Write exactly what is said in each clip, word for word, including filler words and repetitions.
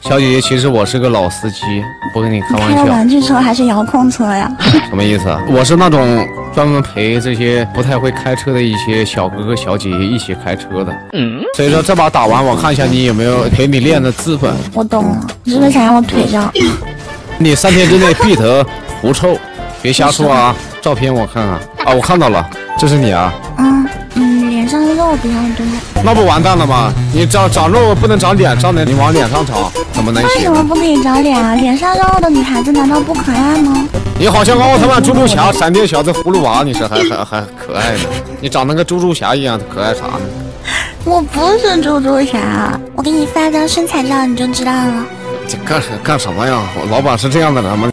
小姐姐，其实我是个老司机，不跟你开玩笑。 你开的玩具车还是遥控车呀？ 什么意思啊？我是那种专门陪这些不太会开车的一些小哥哥小姐姐一起开车的。嗯。所以说这把打完，我看一下你有没有陪你练的资本。 我懂了，你是不是想让我腿上？ 你三天之内必得狐臭，别瞎说啊！照片我看看啊，我看到了，这是你啊。嗯嗯，脸上的肉比较多。 那不完蛋了吗？你长长肉不能长脸上的，你往脸上长，怎么能行？ 为什么不可以长脸啊？脸上肉肉的女孩子难道不可爱吗？ 你好像奥特曼猪猪侠、闪电小子葫芦娃，你是还还还可爱呢？你长得跟猪猪侠一样，可爱啥呢？ 我不是猪猪侠，我给你发张身材照你就知道了。 这干干什么呀？我老板是这样的人吗？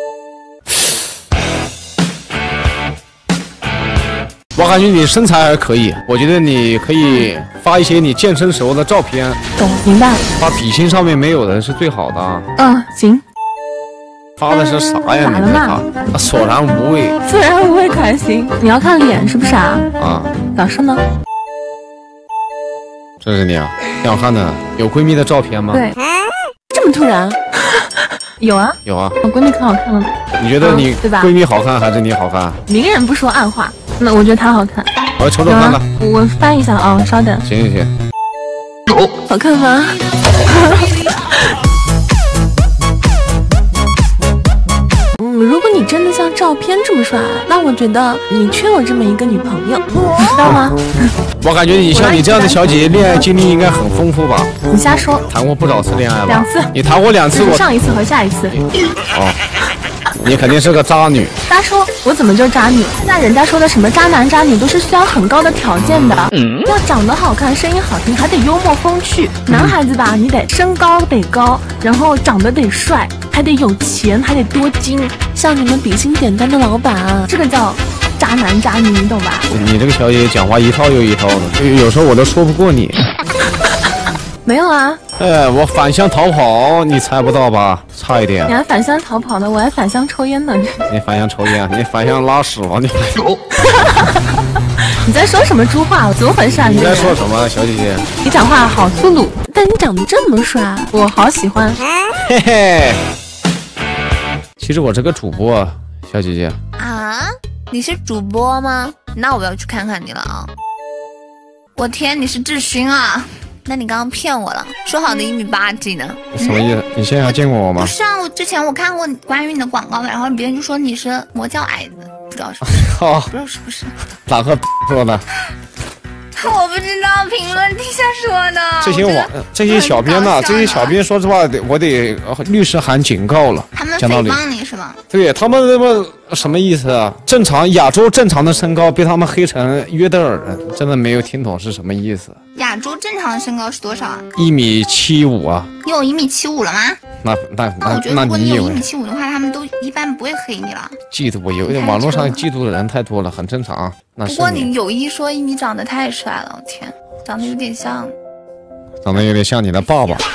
我感觉你身材还可以，我觉得你可以发一些你健身时候的照片。 懂，明白。 发比心上面没有的是最好的啊。 嗯，行。 发的是啥呀？ 咋了嘛？ 索然无味。 索然无味可还行？你要看脸是不是啊？ 啊。 咋说呢？ 这是你啊？挺好看的。有闺蜜的照片吗？ 对。这么突然？有啊。 有啊。 我闺蜜可好看了。 你觉得你对吧？ 闺蜜好看还是你好看？ 明人不说暗话。那我觉得她好看。 我瞅瞅看看。 我翻一下啊，稍等。 行行行。 好看吗？嗯，如果你真的像照片这么帅，那我觉得你缺我这么一个女朋友，知道吗？ 我感觉你像你这样的小姐姐，恋爱经历应该很丰富吧？ 你瞎说。 谈过不少次恋爱吧？ 两次。 你谈过两次？我上一次和下一次。 哦。你肯定是个渣女。 瞎说，我怎么就渣女？现在人家说的什么渣男渣女都是需要很高的条件的，嗯、要长得好看，声音好听，还得幽默风趣。男孩子吧，你得身高得高，然后长得得帅，还得有钱，还得多金。像你们比心点单的老板啊，这个叫渣男渣女，你懂吧？ 你这个小姐姐讲话一套又一套的，有时候我都说不过你。 没有啊。 哎，我返乡逃跑，你猜不到吧？差一点。 你还返乡逃跑呢，我还返乡抽烟呢。 你返乡抽烟，你返乡拉屎了，你。 你在说什么猪话？怎么回事啊？ 你在说什么，小姐姐？ 你讲话好粗鲁，但你长得这么帅，我好喜欢。 嘿嘿。其实我是个主播，小姐姐。 啊，你是主播吗？那我要去看看你了啊！我天，你是志勋啊！那你刚刚骗我了，说好的一米八几呢？ 什么意思？你现在还见过我吗？ 不是啊，我之前我看过关于你的广告，然后别人就说你是魔教矮子，不知道是不是？哦，不知道是不是？ 哪个说的？ 我不知道，评论底下说的。 这些网这些小编呢？这些小编说实话，得我得律师函警告了。 他们诽谤你是吗？ 对他们他妈什么意思啊？正常亚洲正常的身高被他们黑成约德尔人，真的没有听懂是什么意思。 亚洲正常的身高是多少啊？ 一米七五啊。 你有一米七五了吗？ 那那那我觉得如果你有一米七五的话，他们都一般不会黑你了。 嫉妒，有点网络上嫉妒的人太多了，很正常。那不过你有一说一，你长得太帅了，我天，长得有点像， 长得有点像你的爸爸。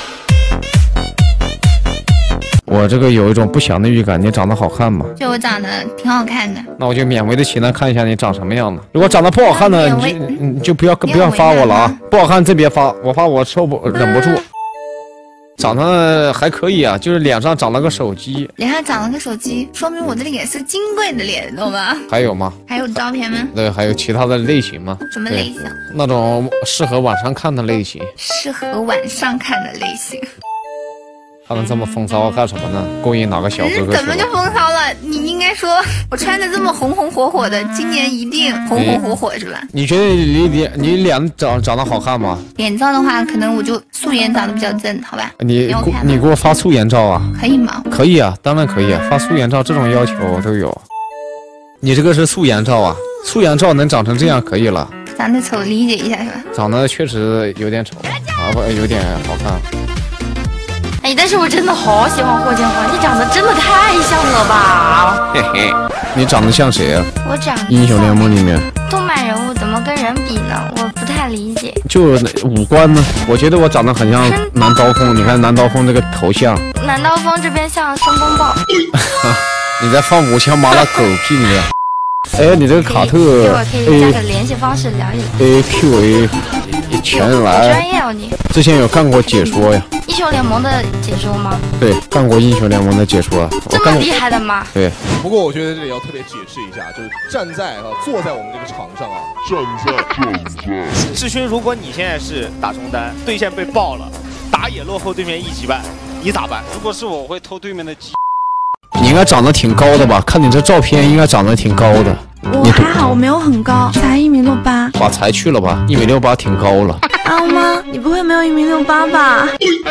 我这个有一种不祥的预感，你长得好看吗？ 就我长得挺好看的。 那我就勉为的其难看一下你长什么样的。如果长得不好看呢，你就你就不要不要发我了啊！不好看真别发，我发我受不忍不住。长得还可以啊，就是脸上长了个手机。 脸上长了个手机，说明我的脸是金贵的脸，懂吗？ 还有吗？ 还有照片吗？ 对，还有其他的类型吗？ 什么类型？ 那种适合晚上看的类型。 适合晚上看的类型。 他们这么风骚干什么呢？勾引哪个小哥哥？ 怎么就风骚了？你应该说，我穿的这么红红火火的，今年一定红红火火是吧？ 你觉得你脸你脸长长得好看吗？ 脸照的话，可能我就素颜长得比较正，好吧？ 你你给我发素颜照啊？ 可以吗？ 可以啊，当然可以啊，发素颜照这种要求都有。你这个是素颜照啊？素颜照能长成这样可以了。 长得丑理解一下是吧？ 长得确实有点丑啊，不有点好看。 哎，但是我真的好喜欢霍建华，你长得真的太像了吧！ 嘿嘿，你长得像谁啊？ 我长得英雄联盟里面动漫人物怎么跟人比呢？我不太理解。 就五官呢？我觉得我长得很像南刀锋，你看南刀锋这个头像。 南刀锋这边像申公豹。 你在放五枪麻辣狗屁你！哎，你这个卡特， 一会儿可以加个联系方式聊一聊。 A Q A 全来。 专业哦你。 之前有干过解说呀。 英雄联盟的解说吗？ 对，干过英雄联盟的解说。 这么厉害的吗？ 对。 不过我觉得这里要特别解释一下，就是站在啊，坐在我们这个场上啊，站在站在。 志勋，如果你现在是打中单，对线被爆了，打野落后对面一级半，你咋办？如果是我，我会偷对面的鸡。 你应该长得挺高的吧？看你这照片，应该长得挺高的。 我还好，我没有很高，才一米六八。 把才去了吧，一米六八挺高了。 高吗？你不会没有一米六八吧？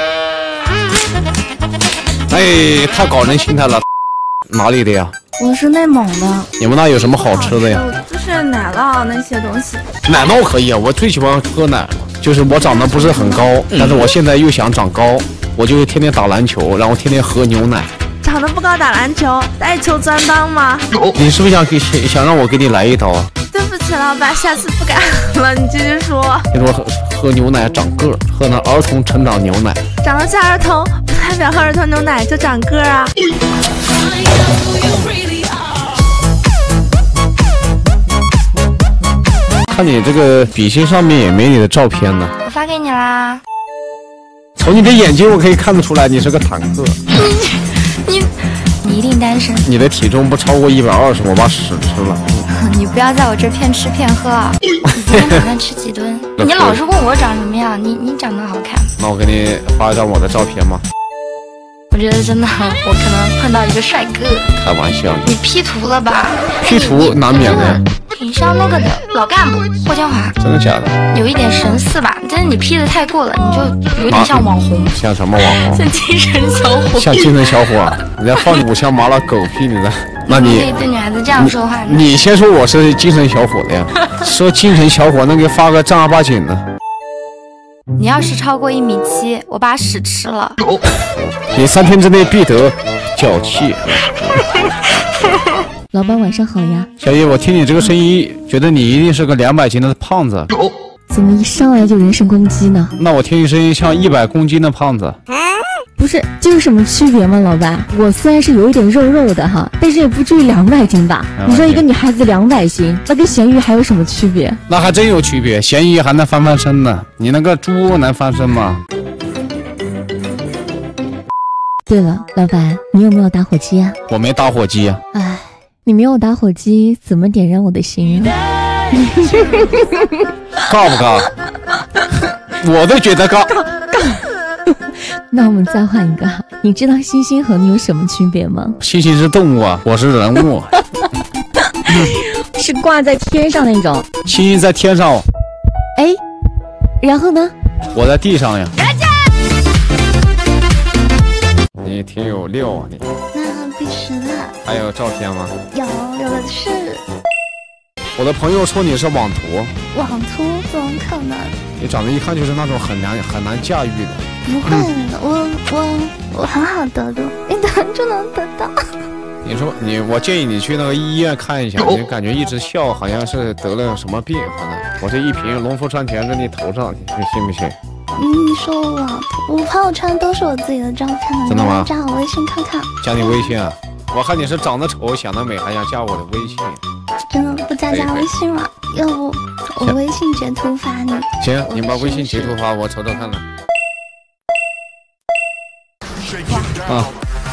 哎，太搞人心态了。哪里的呀？ 我是内蒙的。 你们那有什么好吃的呀？ 就是奶酪那些东西。 奶酪可以啊，我最喜欢喝奶了。就是我长得不是很高，但是我现在又想长高，我就天天打篮球，然后天天喝牛奶。 长得不高打篮球，带球专当吗？ 你是不是想给想让我给你来一刀啊？ 对不起，老板，下次不敢了。你继续说。 你说喝喝牛奶长个儿，喝那儿童成长牛奶。 长得像儿童，不代表喝儿童牛奶就长个儿啊。 看你这个笔芯上面也没你的照片呢。 我发给你啦。 从你的眼睛我可以看得出来，你是个坦克。 你你一定单身。 你的体重不超过一百二十，我把屎吃了。 你不要在我这骗吃骗喝啊！你今天打算吃几顿？你老是问我长什么样，你你长得好看。 那我给你发一张我的照片吗？ 我觉得真的，我可能碰到一个帅哥。 开玩笑。 你 P 图了吧 ？P 图难免的呀。 挺像那个的老干部霍建华。 真的假的？ 有一点神似吧，但是你 P 的太过了，你就有点像网红。 像什么网红？ 像精神小伙。 像精神小伙啊！人家放五香麻辣狗屁你的。那你可以对女孩子这样说话呢？ 你先说我是精神小伙的呀，说精神小伙，那给发个正儿八经的。 你要是超过一米七，我把屎吃了。 你三天之内必得脚气。 老板晚上好呀， 小叶，我听你这个声音，觉得你一定是个两百斤的胖子。 怎么一上来就人身攻击呢？ 那我听你声音像一百公斤的胖子。 不是，这有什么区别吗，老板？我虽然是有一点肉肉的哈，但是也不至于两百斤吧？你说一个女孩子两百斤，那跟咸鱼还有什么区别？ 那还真有区别，咸鱼还能翻翻身呢，你那个猪能翻身吗？ 对了，老板，你有没有打火机啊？ 我没打火机啊。 唉，你没有打火机，怎么点燃我的心啊？ 尬不尬？我都觉得尬。 那我们再换一个，你知道猩猩和你有什么区别吗？ 猩猩是动物啊，我是人物。 是挂在天上那种。 猩猩在天上。 哎，然后呢？ 我在地上呀。你挺有料啊你。 那必须的。 还有照片吗？ 有，有的是。 我的朋友说你是网图。 网图怎么可能？ 你长得一看就是那种很难很难驾驭的。 不会的，我我我很好得的，一得就能得到。 你说你，我建议你去那个医院看一下，你感觉一直笑，好像是得了什么病，可能。我这一瓶农夫山泉在你头上，你信不信？ 你说我网图，我朋友圈都是我自己的照片的。 真的吗？ 加我微信看看。 加你微信啊？我看你是长得丑想得美，还想加我的微信。 真的不加加微信吗？要不我微信截图发你。 行，你把微信截图发我瞅瞅看看。啊，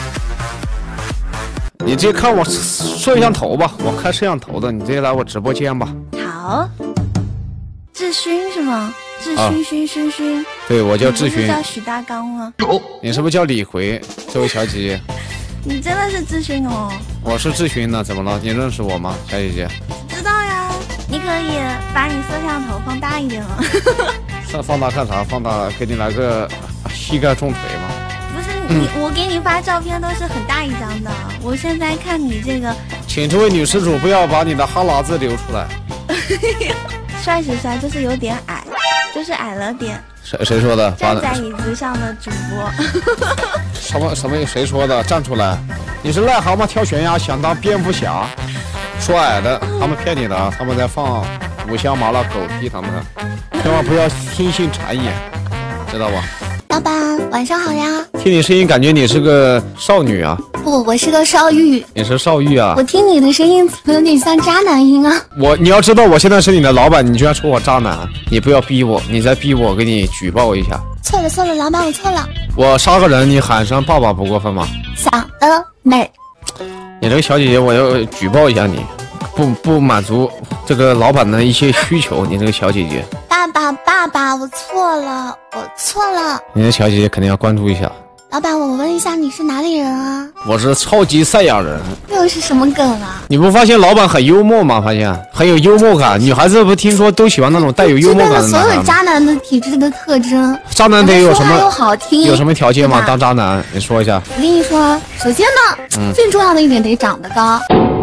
你直接看我摄像头吧，我开摄像头的，你直接来我直播间吧。 好，志勋是吗？志勋勋勋勋。 对，我叫志勋。 叫许大刚吗？ 你是不是叫李逵？这位小姐姐。 你真的是志勋哦。 我是志勋呢，怎么了？你认识我吗，小姐姐？ 知道呀，你可以把你摄像头放大一点了。 放放大干啥？放大给你来个膝盖重锤吗？ 不是你，嗯、我给你发照片都是很大一张的。我现在看你这个， 请这位女施主不要把你的哈喇子流出来。 帅是帅，就是有点矮，就是矮了点。 谁谁说的？ 站在椅子上的主播。 什么什么？谁说的？站出来！你是癞蛤蟆跳悬崖，想当蝙蝠侠？说矮的，他们骗你的啊！他们在放五香麻辣狗屁他们的，千万不要听信谗言，知道吧？ 哦老板晚上好呀。 听你声音感觉你是个少女啊。 不，我是个少玉。 你是少玉啊？ 我听你的声音有点像渣男音啊。 我你要知道我现在是你的老板，你居然说我渣男，你不要逼我，你再逼我，我给你举报一下。 错了错了，老板我错了。 我杀个人你喊声爸爸不过分吗？ 想得美。 你这个小姐姐，我要举报一下你，不不满足这个老板的一些需求，你这个小姐姐。 爸爸爸爸，我错了，我错了。 你这小姐姐肯定要关注一下。 老板，我问一下，你是哪里人啊？ 我是超级赛亚人。 又是什么梗啊？ 你不发现老板很幽默吗？发现很有幽默感，女孩子不听说都喜欢那种带有幽默感的男孩吗？ 所有渣男的体质的特征。 渣男得有什么？ 又好听， 有什么条件吗？当渣男，你说一下。 我跟你说，首先呢，嗯、最重要的一点得长得高。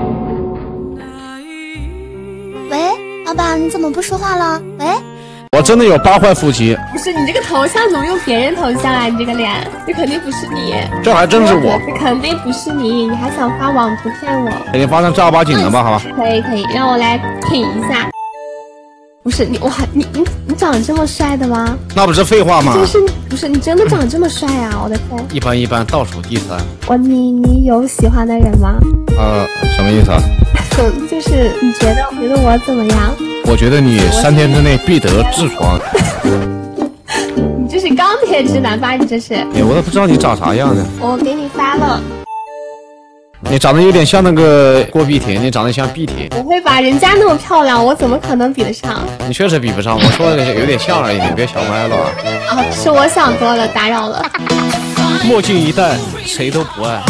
喂，老板，你怎么不说话了？喂。 我真的有八块腹肌。 不是你这个头像怎么用别人头像啊？你这个脸，这肯定不是你。 这还真是我。 这肯定不是你，你还想发网图骗我？ 给你发成正儿八经的吧，好吧？ 可以可以，让我来品一下。不是你，我还你你你长这么帅的吗？ 那不是废话吗？ 就是不是你真的长这么帅啊！我的天。 一般一般，倒数第三。 我你你有喜欢的人吗？ 呃，什么意思啊？ 就是你觉得觉得我怎么样？ 我觉得你三天之内必得痔疮。 你这是钢铁直男吧？你这是？ 哎，我都不知道你长啥样呢。 我给你发了。 你长得有点像那个郭碧婷，你长得像碧婷。 我会把人家那么漂亮，我怎么可能比得上？ 你确实比不上，我说的有点像而已，你别想歪了。 啊，是我想多了，打扰了。 墨镜一戴，谁都不爱。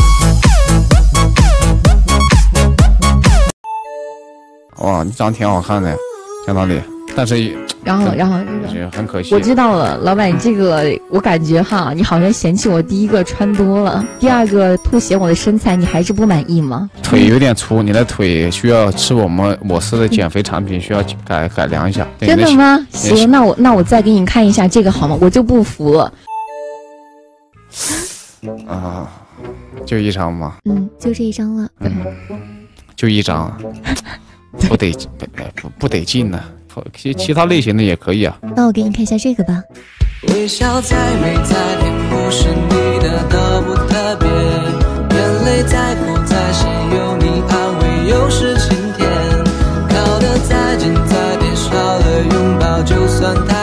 哇，你长得挺好看的，讲道理，但是然后然后这个很可惜。 我知道了，老板，你这个我感觉哈，你好像嫌弃我第一个穿多了，第二个凸显我的身材，你还是不满意吗？ 腿有点粗，你的腿需要吃我们我司的减肥产品，需要改改良一下。 真的吗？行，那我那我再给你看一下这个好吗？我就不服了。 啊，就一张吗？ 嗯，就这一张了。 嗯，就一张。不得不不不得劲呢，其其他类型的也可以啊。 那我给你看一下这个吧。 微笑再美再甜，不是你的都不特别。眼泪再苦再咸，有你安慰又是晴天。靠得再近再点，少了拥抱就算太。